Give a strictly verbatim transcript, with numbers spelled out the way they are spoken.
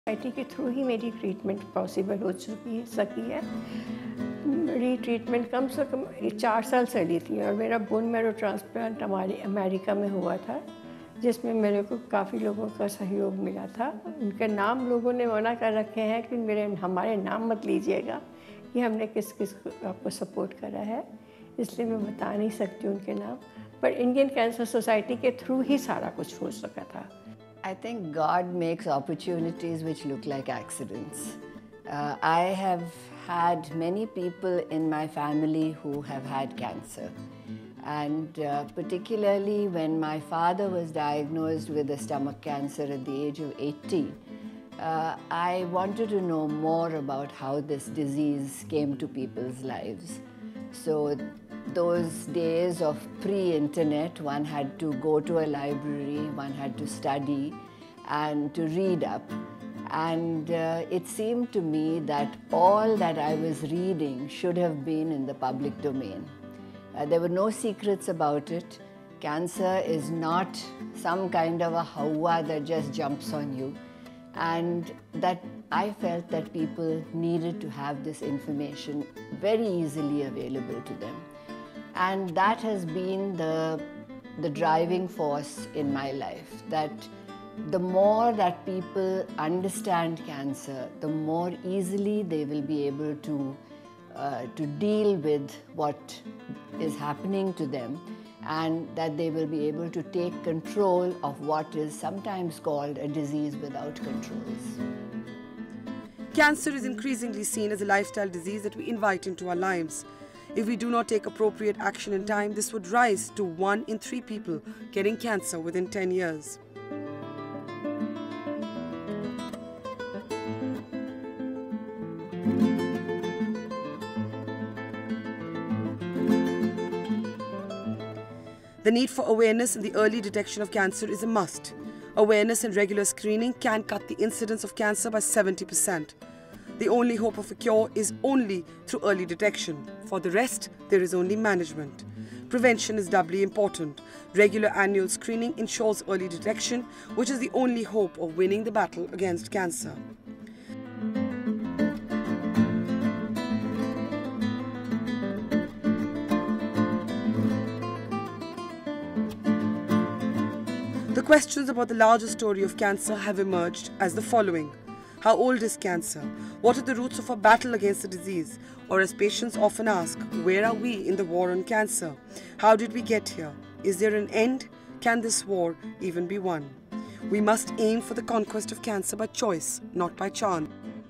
Society के through ही मेरी treatment possible हो चुकी है सकी है। मेरी ट्रीटमेंट कम से कम चार साल चली थी और मेरा बोन मैरो ट्रांसप्लांट हमारे अमेरिका में हुआ था, जिसमें मेरे को काफ़ी लोगों का सहयोग मिला था। उनके नाम लोगों ने मना कर रखे हैं कि मेरे हमारे नाम मत लीजिएगा कि हमने किस किस को आपको सपोर्ट करा है, इसलिए मैं बता नहीं सकती उनके नाम, पर इंडियन कैंसर सोसाइटी के थ्रू ही सारा कुछ हो सका था। I think God makes opportunities which look like accidents. Uh, I have had many people in my family who have had cancer. And uh, particularly when my father was diagnosed with a stomach cancer at the age of eighty, uh, I wanted to know more about how this disease came to people's lives. So those days of pre-internet, one had to go to a library, one had to study and to read up. And uh, it seemed to me that all that I was reading should have been in the public domain. Uh, there were no secrets about it. Cancer is not some kind of a hawa that just jumps on you. And that I felt that people needed to have this information very easily available to them. And that has been the, the driving force in my life, that the more that people understand cancer, the more easily they will be able to, uh, to deal with what is happening to them, and that they will be able to take control of what is sometimes called a disease without controls. Cancer is increasingly seen as a lifestyle disease that we invite into our lives. If we do not take appropriate action in time, this would rise to one in three people getting cancer within ten years. The need for awareness and the early detection of cancer is a must. Awareness and regular screening can cut the incidence of cancer by seventy percent. The only hope of a cure is only through early detection. For the rest, there is only management. Prevention is doubly important. Regular annual screening ensures early detection, which is the only hope of winning the battle against cancer. The questions about the larger story of cancer have emerged as the following. How old is cancer? What are the roots of our battle against the disease? Or as patients often ask, where are we in the war on cancer? How did we get here? Is there an end? Can this war even be won? We must aim for the conquest of cancer by choice, not by chance.